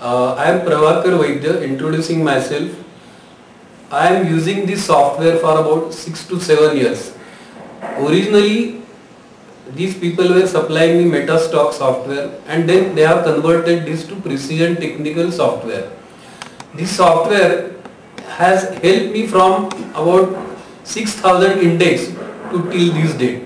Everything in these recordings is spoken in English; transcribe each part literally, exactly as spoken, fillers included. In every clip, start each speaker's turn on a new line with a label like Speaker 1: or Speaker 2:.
Speaker 1: Uh, I am Prabhakar Vaidya, introducing myself. I am using this software for about six to seven years. Originally, these people were supplying me Metastock software, and then they have converted this to Precision Technical software. This software has helped me from about six thousand index to till this date.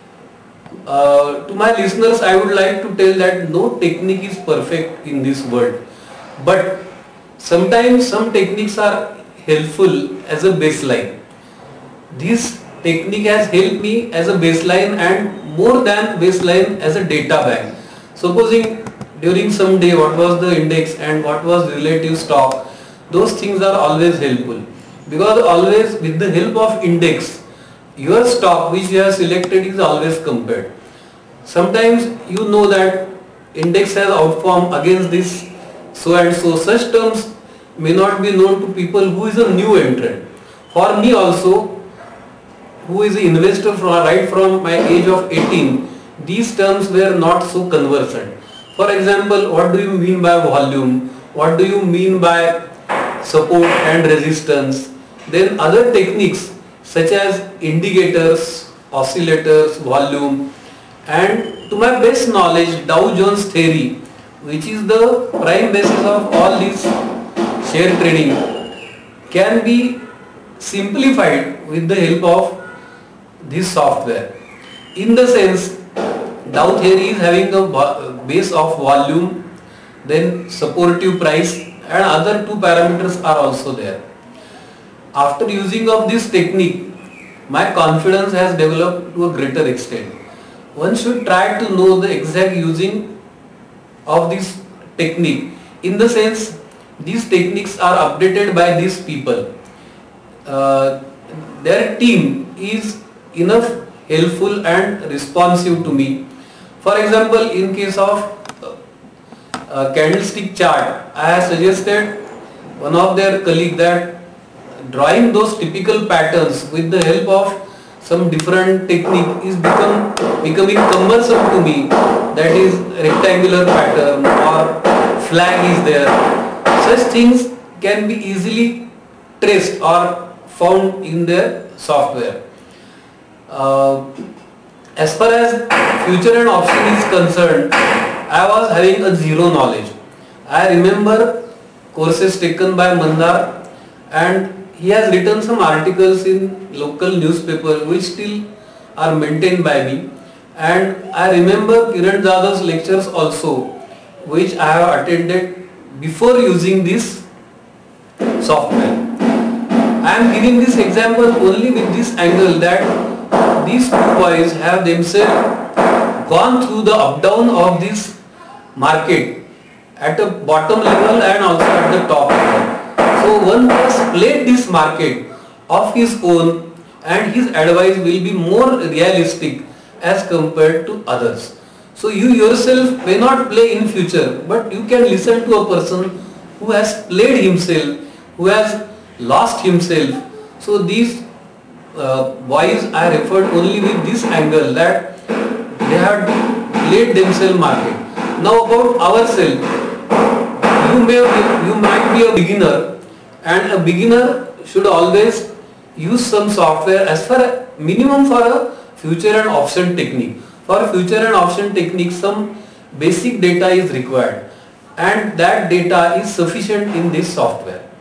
Speaker 1: Uh, to my listeners, I would like to tell that no technique is perfect in this world, but sometimes some techniques are helpful as a baseline. This technique has helped me as a baseline and more than baseline as a data bank. Supposing during some day what was the index and what was relative stock, those things are always helpful, because always with the help of index your stock which you have selected is always compared. Sometimes you know that index has outperformed against this so and so. Such terms may not be known to people who is a new entrant. For me also, who is an investor from right from my age of eighteen, these terms were not so conversant. For example, what do you mean by volume? What do you mean by support and resistance? Then other techniques such as indicators, oscillators, volume, and to my best knowledge, Dow Jones theory, which is the prime basis of all this share trading, can be simplified with the help of this software. In the sense, Dow theory is having a base of volume, then supportive price, and other two parameters are also there. After using of this technique, my confidence has developed to a greater extent. One should try to know the exact using of this technique. In the sense, these techniques are updated by these people. Uh, their team is enough helpful and responsive to me. For example, in case of uh, candlestick chart, I have suggested one of their colleague that drawing those typical patterns with the help of some different technique is become becoming cumbersome to me. That is rectangular pattern or flag is there. Such things can be easily traced or found in their software. Uh, as far as future and option is concerned, I was having a zero knowledge. I remember courses taken by Mandar, and he has written some articles in local newspaper which still are maintained by me, and I remember Kiran Jadhav's lectures also, which I have attended before using this software. I am giving this example only with this angle that these two boys have themselves gone through the up down of this market at a bottom level and also at the top level. So one has played this market of his own, and his advice will be more realistic as compared to others. So you yourself may not play in future, but you can listen to a person who has played himself, who has lost himself. So these uh, boys I referred only with this angle that they have played themselves market. Now about ourselves, you may you might be a beginner. And a beginner should always use some software as far as minimum for a future and option technique. For future and option technique, some basic data is required, and that data is sufficient in this software.